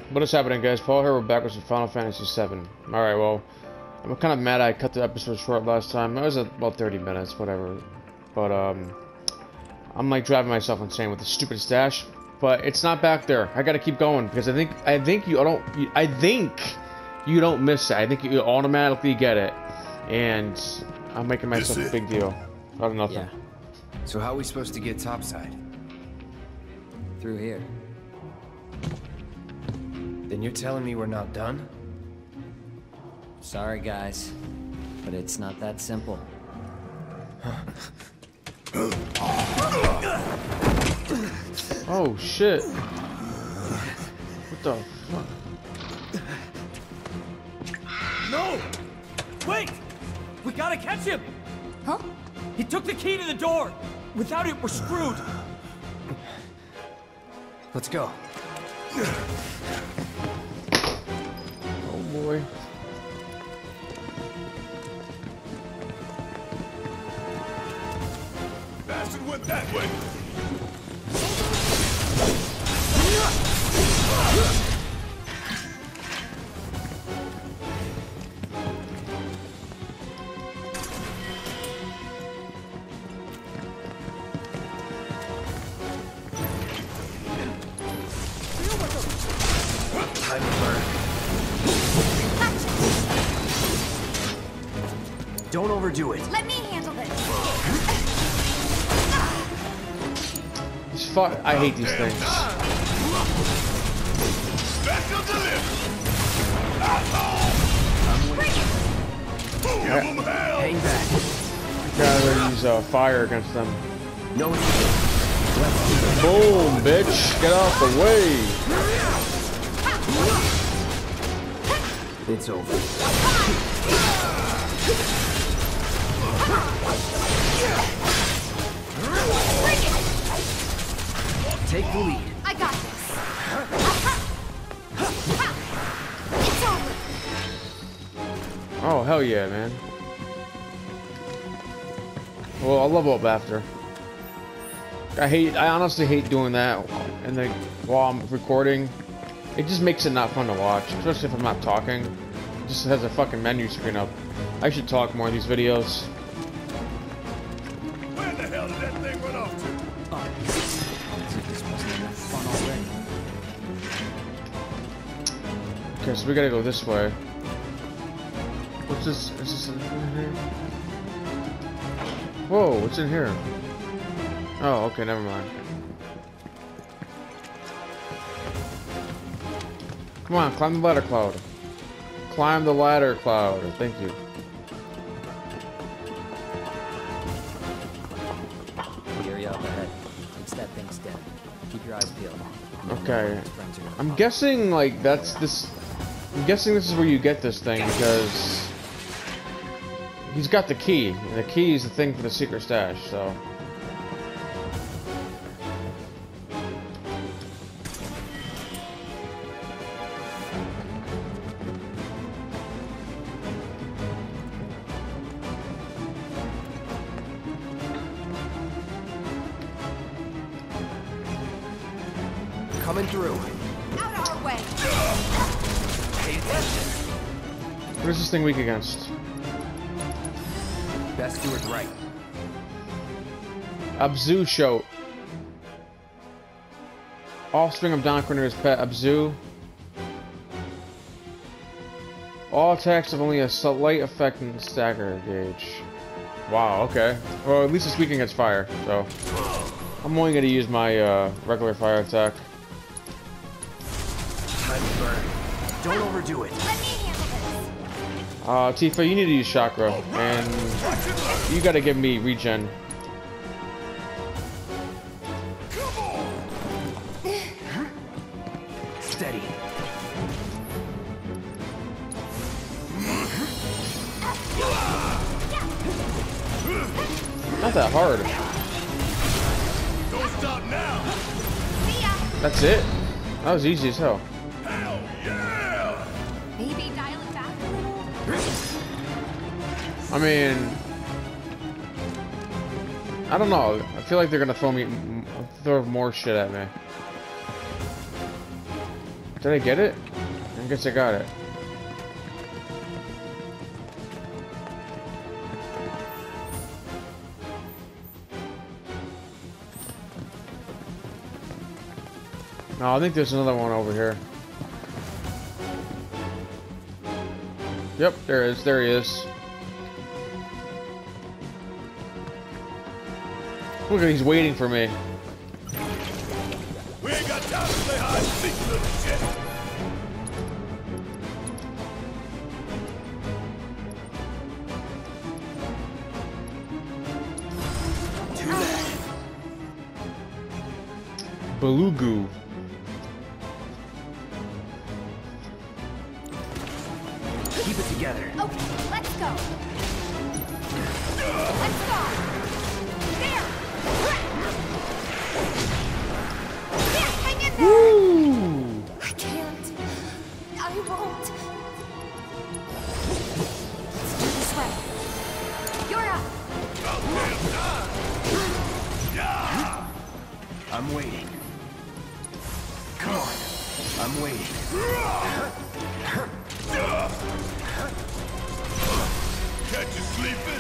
What is happening, guys? Paul here. We're back with some Final Fantasy VII. Alright, well, I'm kind of mad I cut the episode short last time. It was about 30 minutes, whatever. But, I'm like driving myself insane with the stupid stash. But it's not back there. I gotta keep going because I think you don't miss it. I think you automatically get it. And I'm making myself a big deal out of nothing. Yeah. So how are we supposed to get topside? Through here. Then you're telling me we're not done? Sorry, guys, but it's not that simple. Oh shit! What the fuck? No! Wait! We gotta catch him! Huh? He took the key to the door! Without it, we're screwed! Let's go. Oh boy. Bastard went that way. Time to burn. Don't overdo it. Let me handle this. I hate these things. Back up the lift. Give them hell. Hang back. Gotta use fire against them. No escape. Let's do it. Boom, bitch! Get out the way! It's over. Take the lead. I got this. It's over. Oh hell yeah, man! Well, I'll level up after. I honestly hate doing that, and then while I'm recording, it just makes it not fun to watch, especially if I'm not talking. It just has a fucking menu screen up. I should talk more in these videos. Where the hell did that thing run off to? This wasn't enough fun already. Okay, so we gotta go this way. What's this? Is this in here? Whoa, what's in here? Oh, okay, never mind. Come on, climb the ladder, Cloud. Climb the ladder, Cloud. Thank you. The area up ahead. It's that thing's dead. Keep your eyes peeled. Okay. His friends are gonna I'm follow. guessing, like, that's this... I'm guessing this is where you get this thing, because... He's got the key, and the key is the thing for the secret stash, so... Coming through. Out of our way. Pay attention. What is this thing weak against? Best do it right. Abzu Shoat. Offspring of Don Cornelius' pet, Abzu. All attacks have only a slight effect in the stagger gauge. Wow, okay. Well, at least it's weak against fire, so... I'm only gonna use my regular fire attack. Time to burn. Don't overdo it. Let me handle this. Tifa, you need to use chakra, and you gotta give me regen. Steady. Not that hard. Don't stop now. See ya. That's it? That was easy as hell. Hell yeah. Maybe dial it back a little. I mean... I don't know. I feel like they're gonna throw more shit at me. Did I get it? I guess I got it. No, I think there's another one over here. Yep, there is. There he is. Look at, he's waiting for me. We ain't got time to play hide and seek, little shit. Do that. Belugu. Keep it together. Okay, let's go. Let's go. There. There, hang in there. Woo! I can't. I won't. Let's do this way. You're up. I'm waiting. Come on. I'm waiting. Catch you sleeping?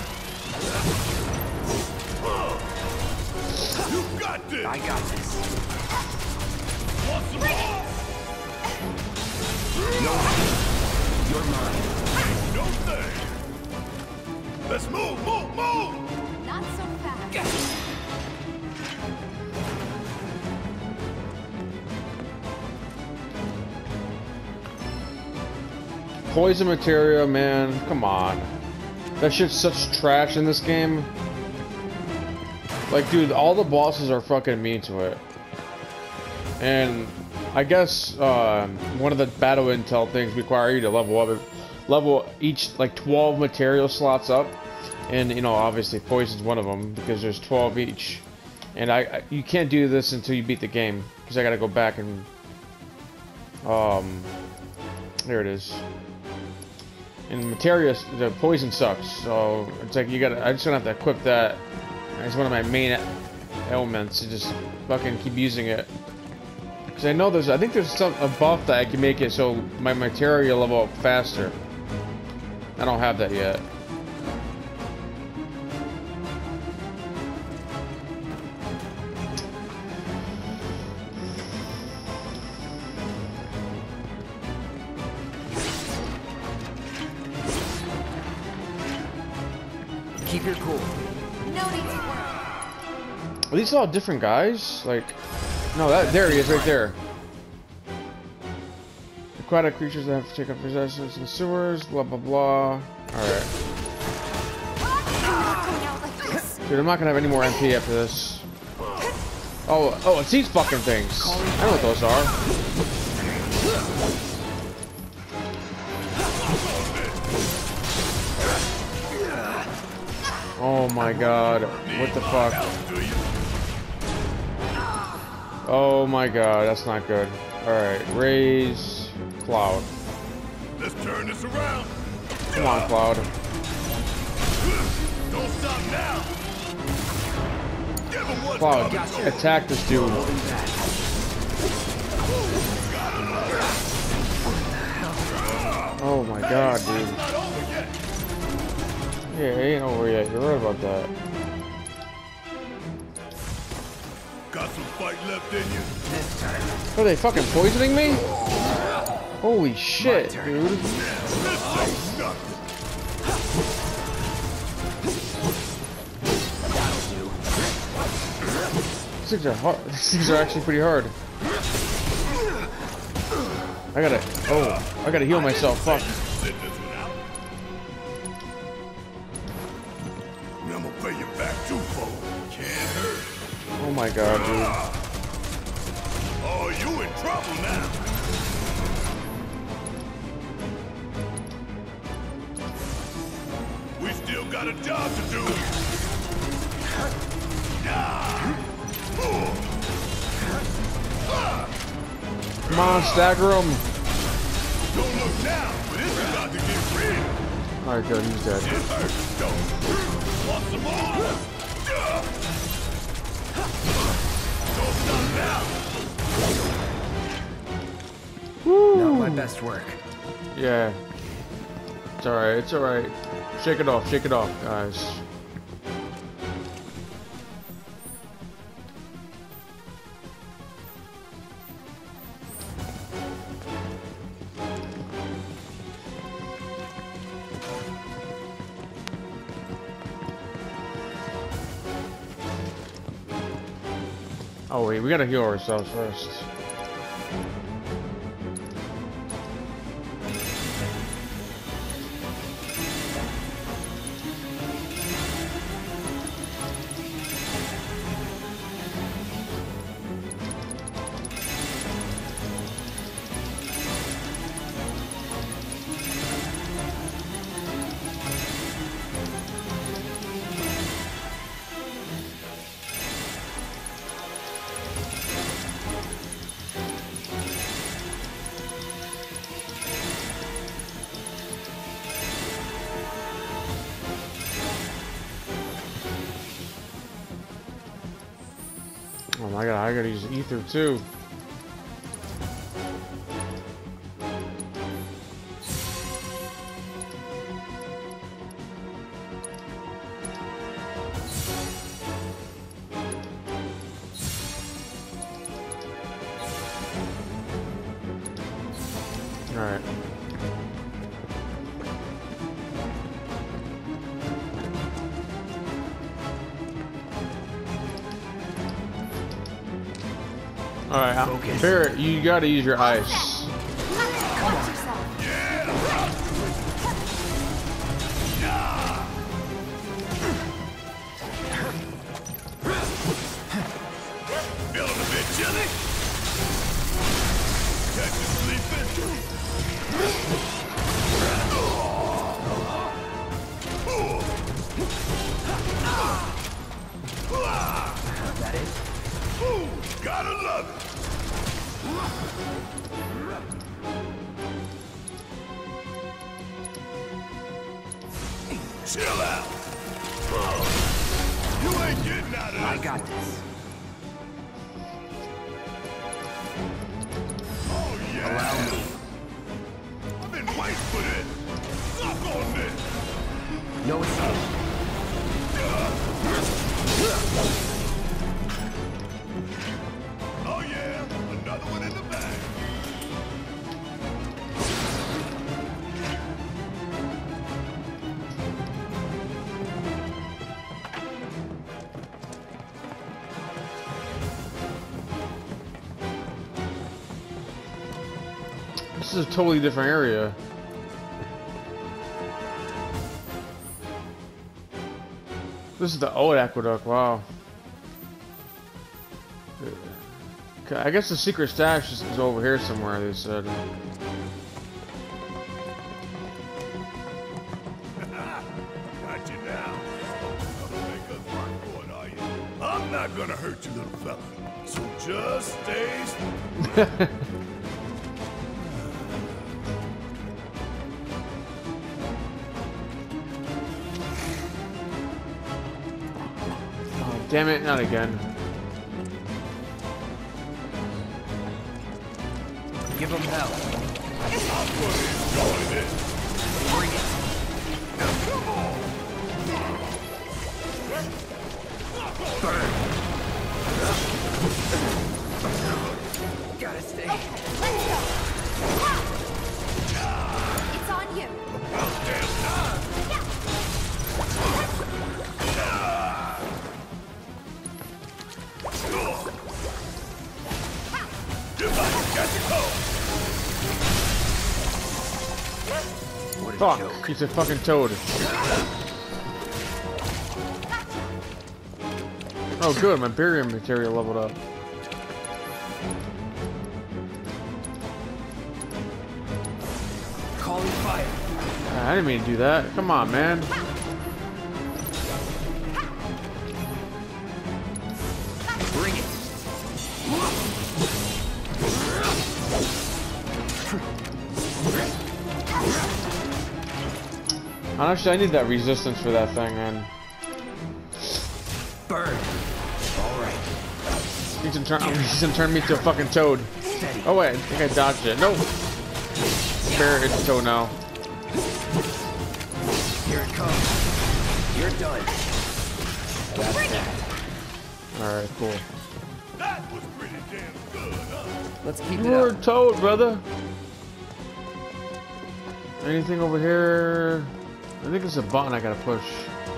You got this! I got this. Want some more? No. You're mine. No thing! Let's move, move, move! Not so fast. Poison materia, man. Come on. That shit's such trash in this game. Like, dude, all the bosses are fucking mean to it. And I guess one of the battle intel things require you to level each like 12 material slots up, and you know, obviously poison's one of them because there's 12 each. And you can't do this until you beat the game because I gotta go back and there it is. And materia, the poison sucks, so it's like I just gonna have to equip that. It's one of my main ailments to just fucking keep using it. Because I know I think there's a buff that I can make it so my materia level up faster. I don't have that yet. Keep your cool. No need to worry. Are these all different guys? Like, no, there he is, right there. Aquatic creatures that have to take up possessions in the sewers, blah blah blah. Alright. Dude, I'm not gonna have any more MP after this. Oh, it's these fucking things. I know what those are. Oh my god. What the fuck? Oh my god, that's not good. Alright, raise Cloud. Let's turn this around. Come on, Cloud. Don't stop now. Give him what's Cloud, coming. attack this dude. Oh my god, dude. It's not over yet. Yeah, it ain't over yet. You're right about that. Got some fight left in you. This time. Are they fucking poisoning me? Holy shit, dude. This ain't nothing. These things are hard. These things are actually pretty hard. I gotta heal myself. Fuck. Sit this one out. I'm gonna pay you back twofold. Can't hurt. Oh my god, dude. Oh, you in trouble now. We still got a job to do. Come on, stagger him. Don't look now, but it's about to get real. Alright, good. He's dead. It hurts, don't it? Want some more? Don't stop now. Woo! my best work. Yeah. It's alright, it's alright. Shake it off, guys. Oh wait, we gotta heal ourselves first. Oh my god, I gotta use ether too. Alright. Alright, Barret, you gotta use your ice. Feeling a bit chilly? Captain sleeping? That it? Ooh, gotta love it. Chill out. You ain't getting out of this. I got this. Oh yeah. Allow me. I've been waiting for this. Suck on this. No escape. Oh yeah, another one in the bag. This is a totally different area. This is the old aqueduct, wow. Okay, I guess the secret stash is over here somewhere, they said. Got you now. Gonna make us work for it, are you? I'm not gonna hurt you, little fella. So just stay still. Oh, damn it, not again. Give them hell. I'm gonna enjoy this. Bring it. Now come on. Burn. Gotta stay. Let's go. It's on you. Damn time. You might catch a cold. What a Fuck, joke. he's a fucking toad. Oh good, my barium material leveled up. Calling fire. I didn't mean to do that. Come on, man. Bring it. Honestly, I need that resistance for that thing, man. Burn. All right. He's gonna turn me to a fucking toad. Steady. Oh wait, I think I dodged it. Nope. Bear its toe now. Here it comes. You're done. That's that. Alright, cool. That was pretty damn good, huh? Let's keep You it were up. told, brother. Anything over here? I think it's a button I gotta push.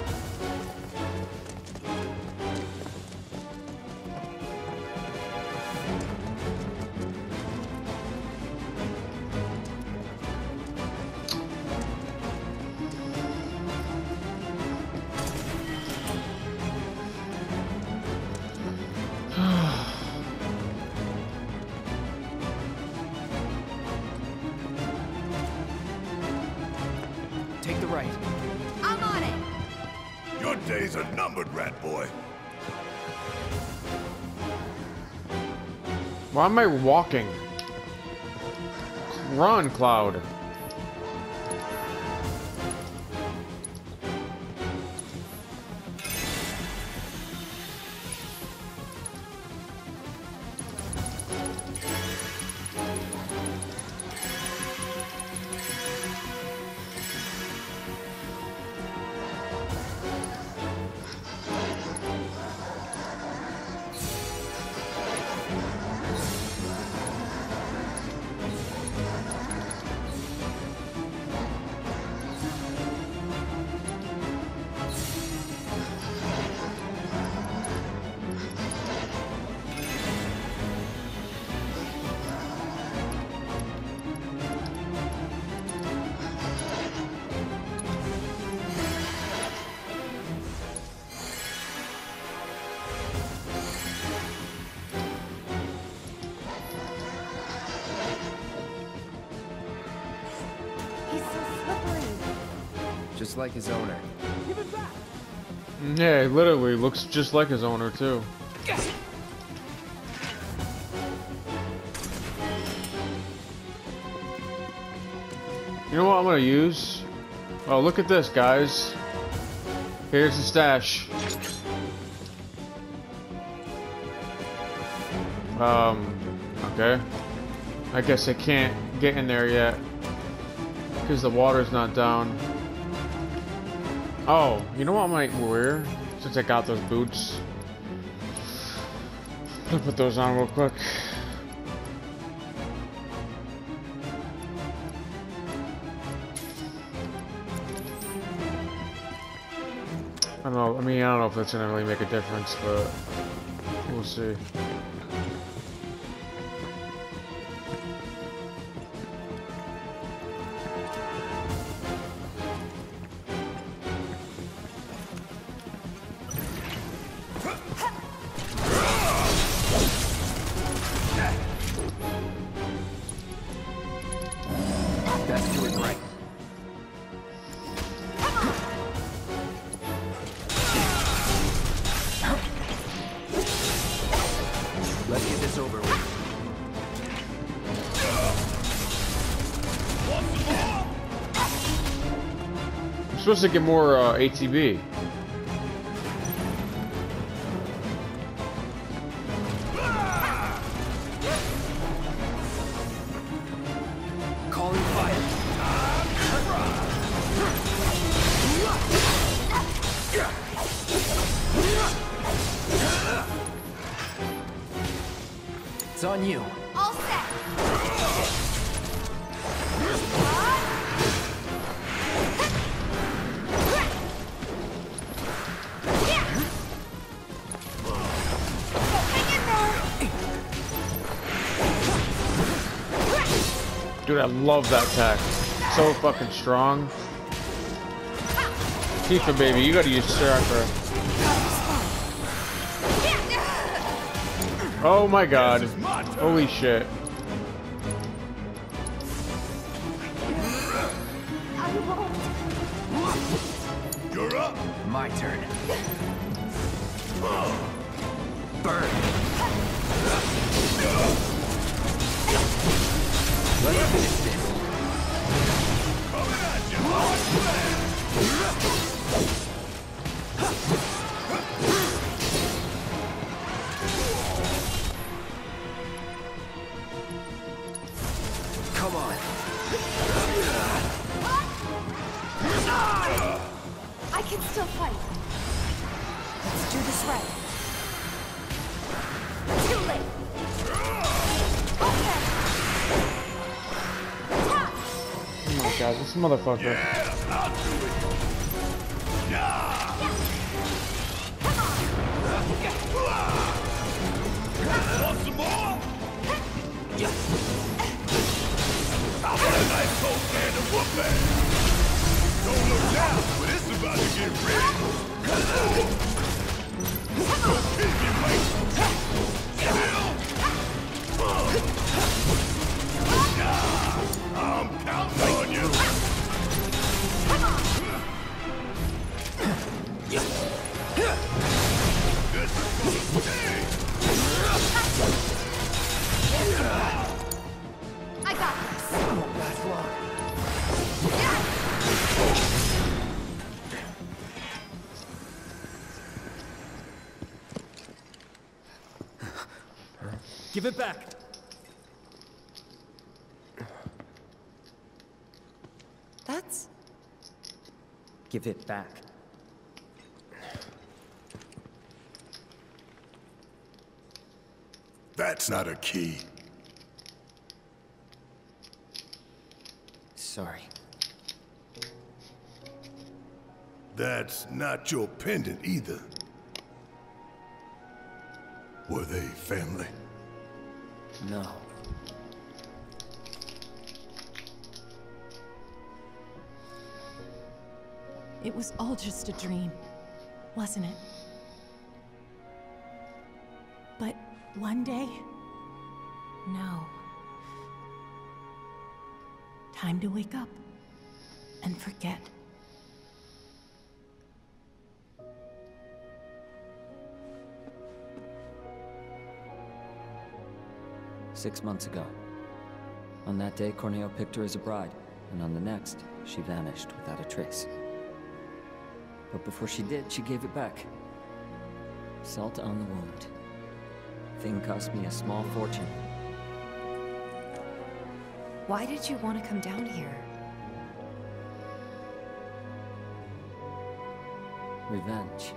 Take the right. I'm on it. Your days are numbered, rat boy. Why am I walking? Run, Cloud. He's so slippery. Just like his owner. Yeah, it literally looks just like his owner, too. You know what I'm gonna use? Oh, look at this, guys. Here's the stash. Okay. I guess I can't get in there yet because the water's not down. Oh, you know what I might wear since I got those boots? I'm gonna put those on real quick. I don't know. I mean, I don't know if it's gonna really make a difference, but we'll see. Best do it right. Let's get this over with. I'm supposed to get more ATB. Calling fire. It's on you. All set. Dude, I love that attack. So fucking strong. Tifa, baby, you gotta use Chakra. Oh my god. Holy shit. I won't. You're up. My turn. Burn. Let's finish this. Coming at you. Come on. I can still fight. Let's do this right. Too late. Okay. Ha! Oh my god, this motherfucker. Yeah, I'll do it. Yeah. Come on. Want some more? I want a nice cold can of whooping. Don't look down, but it's about to get real. Don't kill me, mate. I'm counting on you. This is for the I got this. Last line. Give it back. That's... Give it back. That's not a key. Sorry. That's not your pendant either. Were they family? No. It was all just a dream, wasn't it? But one day, no. Time to wake up and forget. "6 months ago. On that day, Corneo picked her as a bride, and on the next, she vanished without a trace. But before she did, she gave it back. Salt on the wound. Thing cost me a small fortune. Why did you want to come down here? Revenge.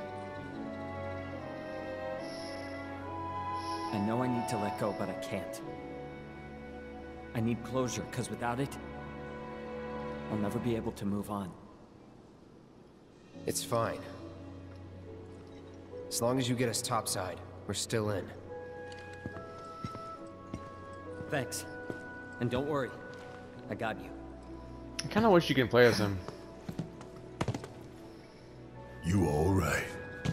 I know I need to let go, but I can't. I need closure, because without it, I'll never be able to move on. It's fine. As long as you get us topside, we're still in. Thanks. And don't worry. I got you. I kind of wish you can play as him. You all right?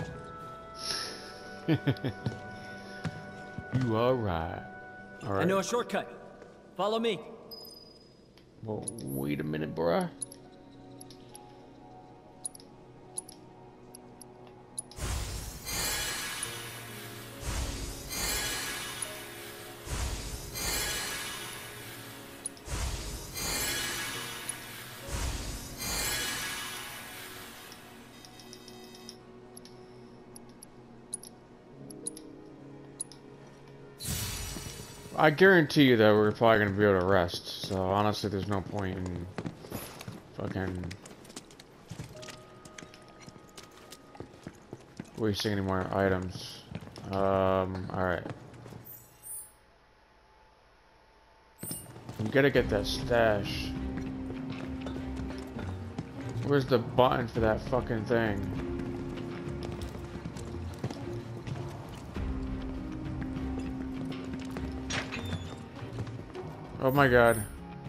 You alright. Alright. I know a shortcut. Follow me. Well, wait a minute, bruh. I guarantee you that we're probably gonna be able to rest. So honestly, there's no point in fucking wasting any more items. Alright. We gotta get that stash. Where's the button for that fucking thing? Oh my god.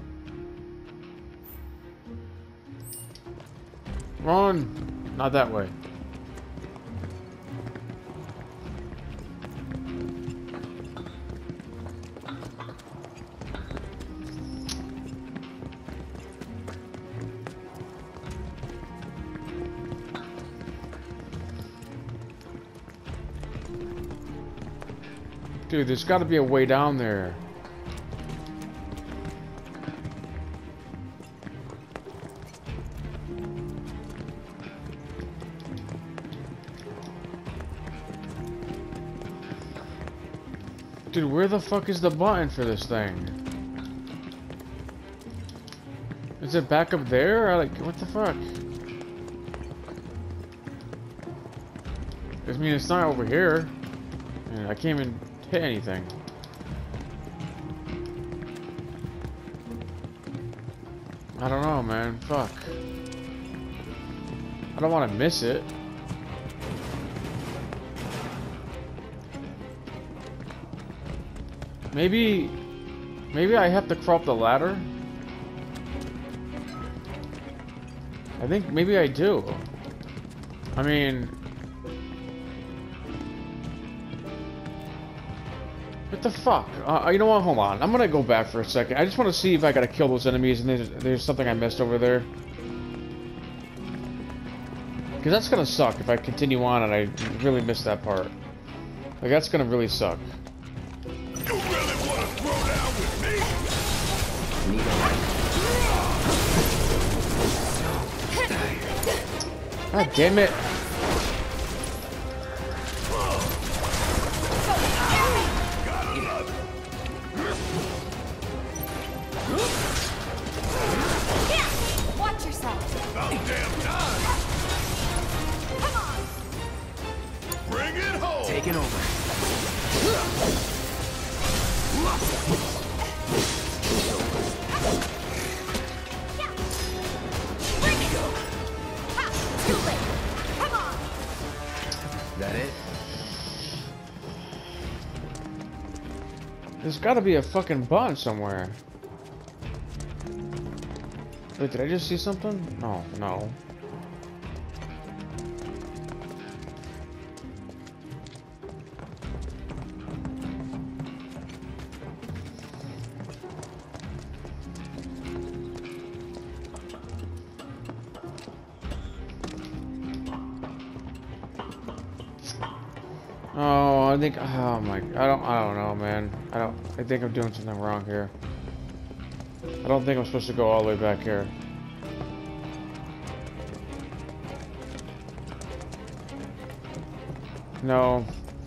Run! Not that way. Dude, there's gotta be a way down there. Dude, where the fuck is the button for this thing? Is it back up there? Or like, what the fuck? I mean, it's not over here. And I can't even hit anything. I don't know, man. Fuck. I don't want to miss it. Maybe I have to crawl up the ladder? I think maybe I do. I mean... What the fuck? You know what? Hold on. I'm gonna go back for a second. I just want to see if I gotta kill those enemies and there's something I missed over there. Because that's gonna suck if I continue on and I really miss that part. Like, that's gonna really suck. You really want to throw down with me? God damn it. Watch yourself. About damn time. Come on. Bring it home. Taking over. Bring it. Ha, too late. Come on. That it? There's gotta be a fucking button somewhere. Wait, did I just see something? No, no. Oh, I think. Oh my. I don't know, man. I think I'm doing something wrong here. I don't think I'm supposed to go all the way back here. No.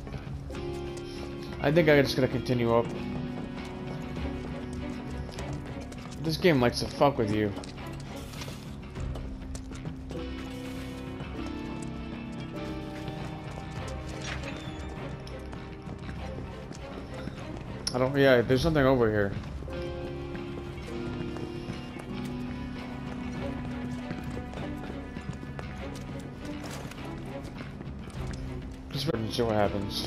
I think I'm just gonna continue up. This game likes to fuck with you. I don't. Yeah, there's something over here. Just wait and see what happens.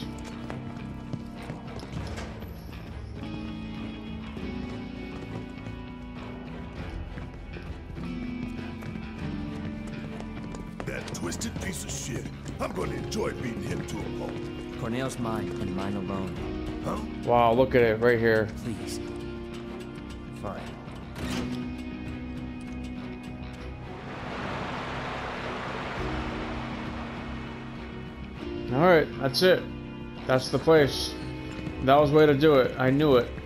That twisted piece of shit. I'm gonna enjoy beating him to a pulp. Corneo's mine, and mine alone. Huh? Wow, look at it right here. Please. Fine. Alright, that's it. That's the place. That was the way to do it. I knew it.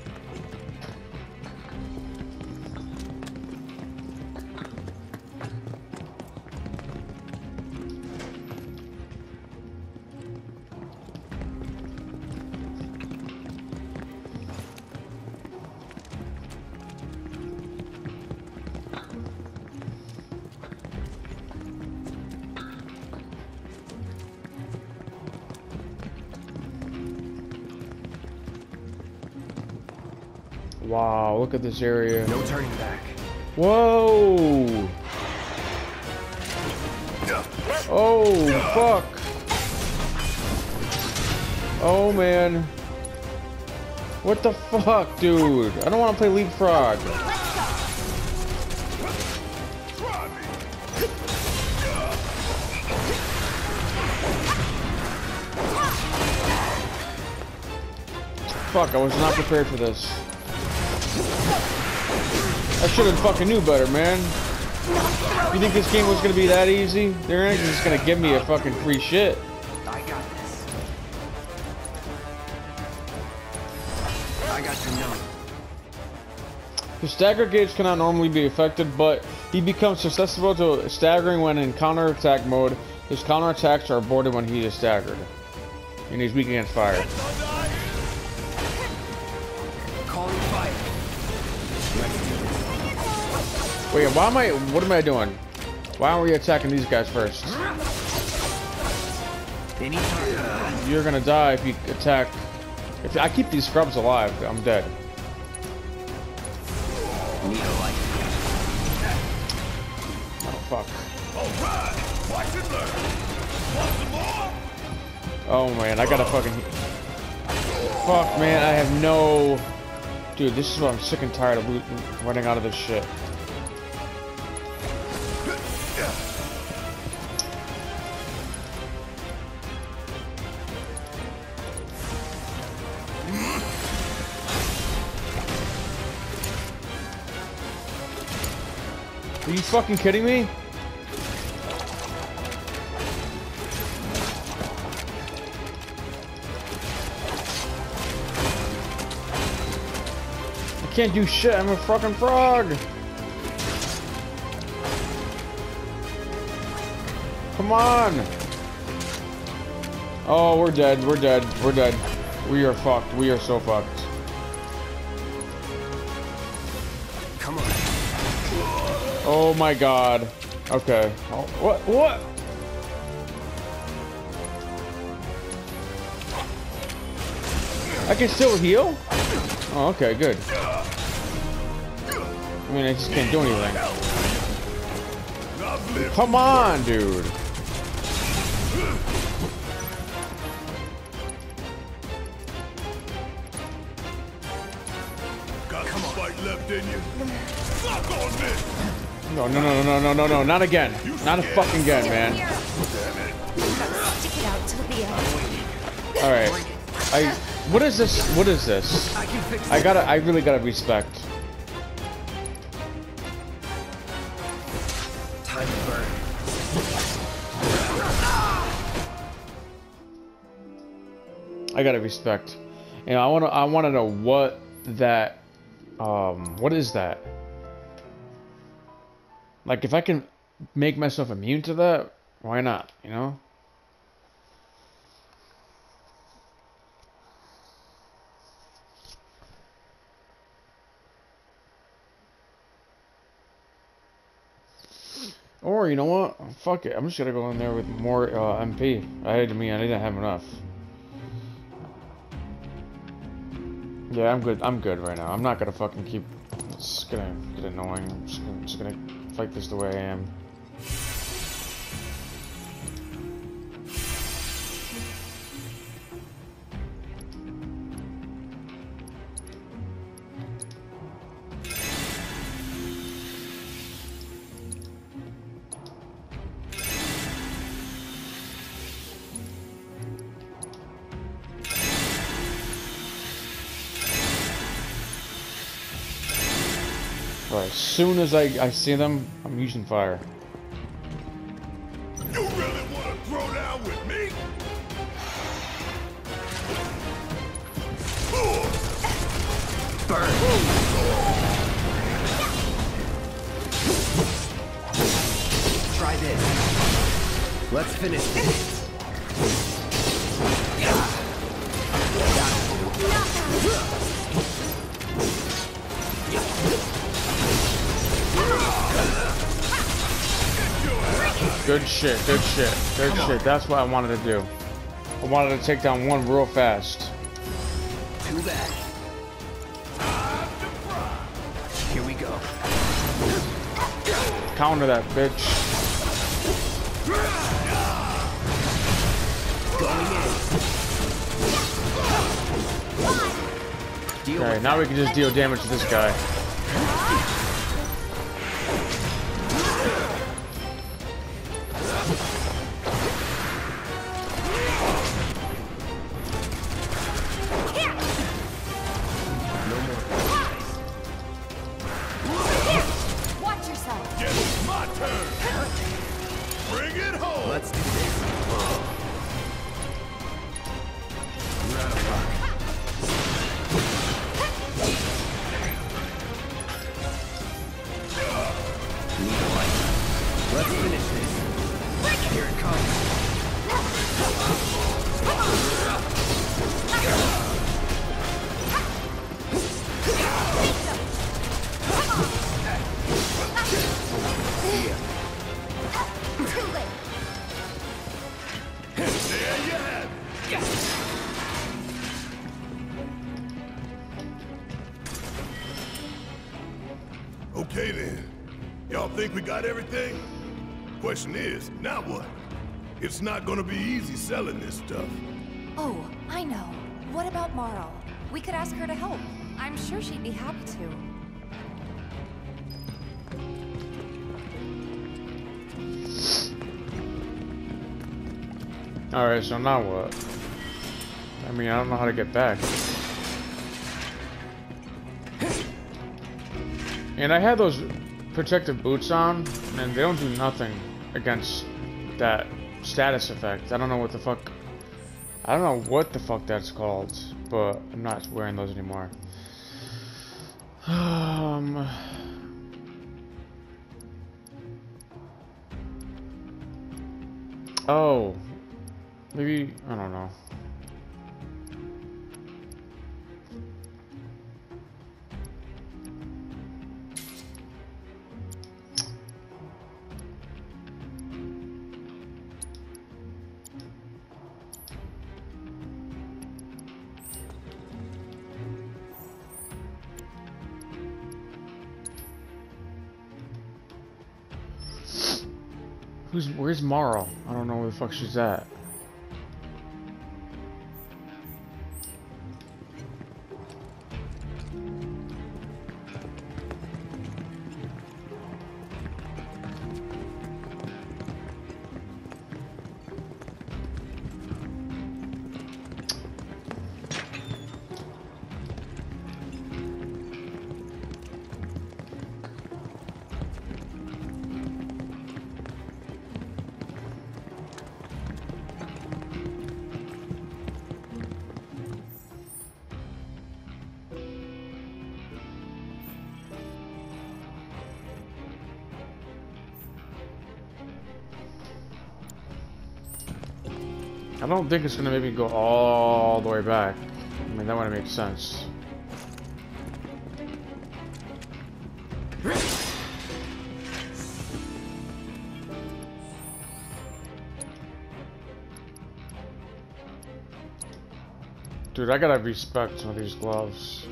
Wow, look at this area. No turning back. Whoa! Oh, fuck! Oh, man. What the fuck, dude? I don't want to play Leapfrog. Fuck, I was not prepared for this. I should have fucking knew better, man. You think this game was gonna be that easy? They're just gonna give me a fucking free shit. I got this. I got you now. His stagger gauge cannot normally be affected, but he becomes susceptible to staggering when in counterattack mode. His counterattacks are aborted when he is staggered. And he's weak against fire. Calling fire. Wait, why am I... What am I doing? Why aren't we attacking these guys first? You're gonna die if you attack... If I keep these scrubs alive, I'm dead. Oh, fuck. Oh, man, I gotta fucking... Fuck, man, I have no... Dude, this is what I'm sick and tired of running out of this shit. Are you fucking kidding me? I can't do shit, I'm a fucking frog! Come on! Oh, we're dead, we're dead, we're dead. We are fucked, we are so fucked. Come on. Oh my god. Okay. Oh, what? I can still heal? Oh, okay, good. I mean, I just can't do anything. Come on, dude. Got some fight left in you? Fuck on this! No, not again. Not a fucking again, man. Stick it out till the end. Alright. What is this? What is this? I really gotta respect. Time to burn. I gotta respect. You know, I wanna know what that what is that? Like, if I can make myself immune to that, why not, you know? Or, you know what? Fuck it. I'm just gonna go in there with more MP. I didn't have enough. Yeah, I'm good. I'm good right now. I'm not gonna fucking keep... It's gonna get annoying. I'm just gonna fight this the way I am. Right, as soon as I see them, I'm using fire. You really want to throw down with me? Burn. Try this. Let's finish this. Good shit, good shit, good shit. That's what I wanted to do. I wanted to take down one real fast. Too bad. Here we go. Counter that, bitch. Going in. Okay, now we can just deal damage to this guy. Watch yourself. Guess it's my turn. Bring it home. Let's do this. We're out of luck. Need a light. Let's finish this. Here it comes. Okay then. Y'all think we got everything? Question is, now what? It's not gonna be easy selling this stuff. Oh, I know. What about Marl? We could ask her to help. I'm sure she'd be happy to. Alright, so now what? I mean, I don't know how to get back. And I had those protective boots on, and they don't do nothing against that status effect. I don't know what the fuck... I don't know what the fuck that's called, but I'm not wearing those anymore. Oh. Maybe... I don't know. Where's Marl? I don't know where the fuck she's at. I don't think it's gonna maybe go all the way back. I mean, that wouldn't make sense. Dude, I gotta respect some of these gloves.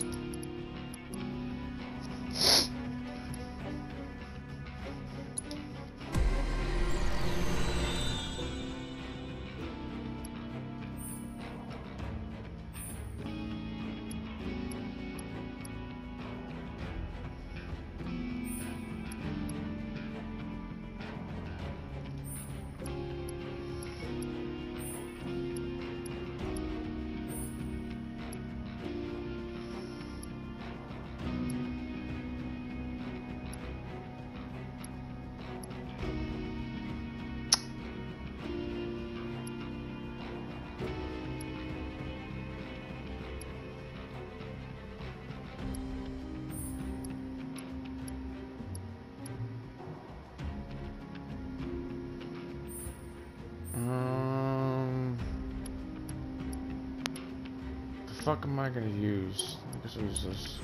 What the fuck am I gonna use? I guess I'll use this.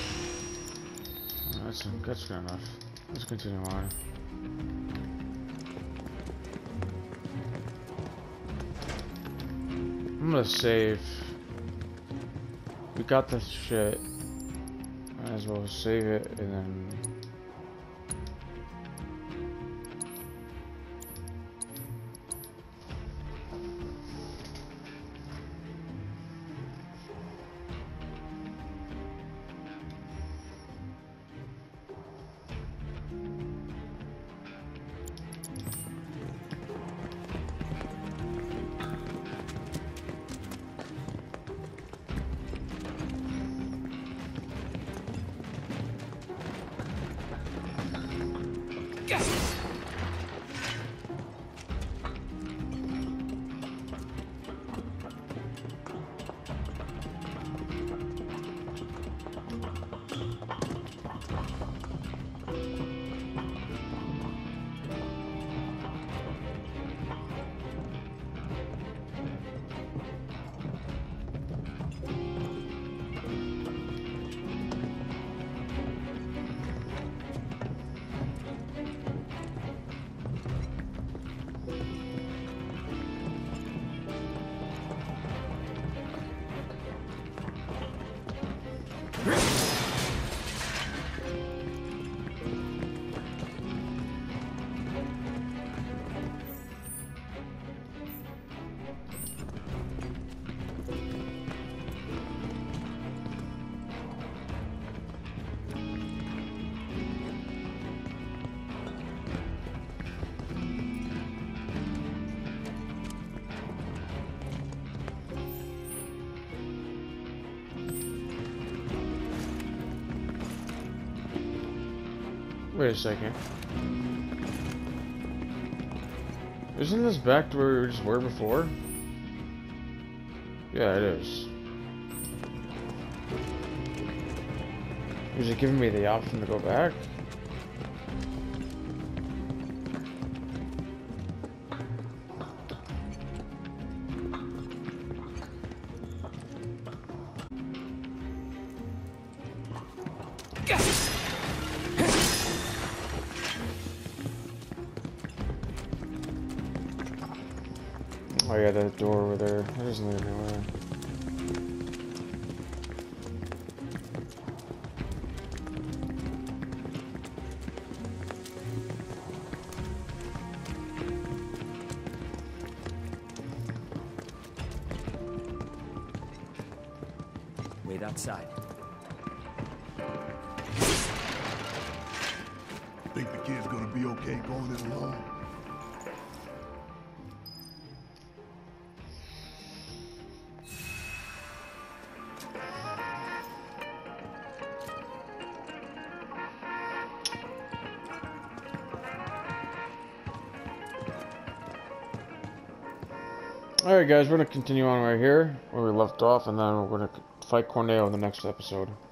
That's good enough. Let's continue on. I'm gonna save. We got this shit. Might as well save it and then. Wait a second. Isn't this back to where we just were before? Yeah, it is. Is it giving me the option to go back? Oh yeah, that door over there. That doesn't lead anywhere. Wait outside. Think the kid's gonna be okay going it alone? Alright guys, we're going to continue on right here where we left off, and then we're going to fight Corneo in the next episode.